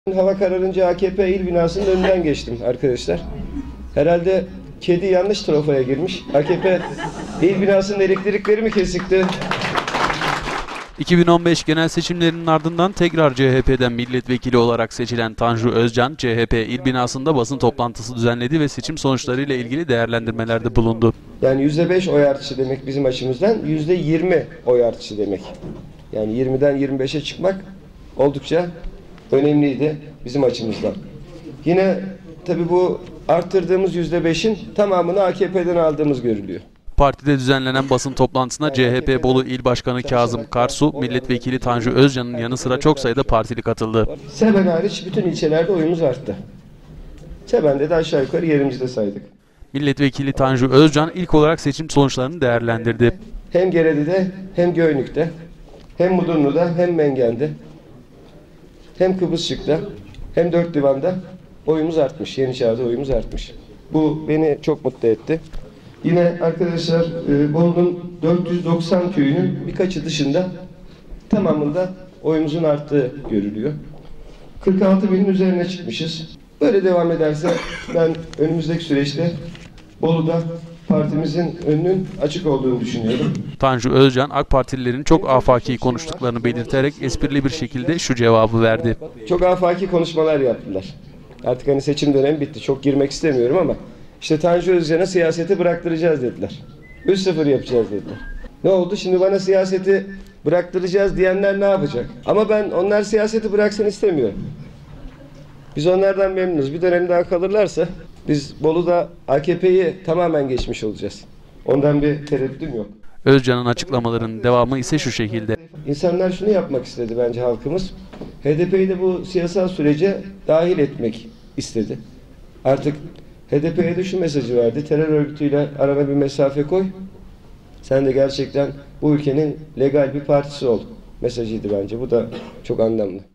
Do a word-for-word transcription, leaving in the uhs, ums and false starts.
Hava kararınca A K P il binasının önünden geçtim arkadaşlar. Herhalde kedi yanlış trafoya girmiş. A K P il binasının elektrikleri mi kesikti? iki bin on beş genel seçimlerinin ardından tekrar C H P'den milletvekili olarak seçilen Tanju Özcan, C H P il binasında basın toplantısı düzenledi ve seçim sonuçlarıyla ilgili değerlendirmelerde bulundu. Yani yüzde beş oy artışı demek bizim açımızdan, yüzde yirmi oy artışı demek. Yani yirmiden yirmi beşe çıkmak oldukça önemliydi bizim açımızdan. Yine tabii bu arttırdığımız yüzde beşin tamamını A K P'den aldığımız görülüyor. Partide düzenlenen basın toplantısına C H P Bolu İl Başkanı Kazım Karsu, milletvekili Tanju Özcan'ın yanı sıra çok sayıda partili katıldı. Seben hariç bütün ilçelerde oyumuz arttı. Seben'de de aşağı yukarı yerimizde saydık. Milletvekili Tanju Özcan ilk olarak seçim sonuçlarını değerlendirdi. Hem Geredi'de hem Göynük'te, hem Mudurnu'da hem Mengen'de, hem Kıbrısçık'ta hem Dört Divan'da oyumuz artmış. Yeniçeri'de oyumuz artmış. Bu beni çok mutlu etti. Yine arkadaşlar Bolu'nun dört yüz doksan köyünün birkaçı dışında tamamında oyumuzun arttığı görülüyor. kırk altı binin üzerine çıkmışız. Böyle devam ederse ben önümüzdeki süreçte Bolu'da partimizin önünün açık olduğunu düşünüyorum. Tanju Özcan, AK Partililerin çok afaki konuştuklarını belirterek esprili bir şekilde şu cevabı verdi. Çok afaki konuşmalar yaptılar. Artık hani seçim dönemi bitti. Çok girmek istemiyorum ama işte Tanju Özcan'a siyaseti bıraktıracağız dediler. üç sıfır yapacağız dediler. Ne oldu? Şimdi bana siyaseti bıraktıracağız diyenler ne yapacak? Ama ben onlar siyaseti bıraksın istemiyorum. Biz onlardan memnunuz. Bir dönem daha kalırlarsa biz Bolu'da A K P'yi tamamen geçmiş olacağız. Ondan bir tereddütüm yok. Özcan'ın açıklamalarının devamı ise şu şekilde. İnsanlar şunu yapmak istedi bence halkımız. H D P'yi de bu siyasal sürece dahil etmek istedi. Artık H D P'ye de şu mesajı verdi. Terör örgütüyle arana bir mesafe koy. Sen de gerçekten bu ülkenin legal bir partisi ol mesajıydı bence. Bu da çok anlamlı.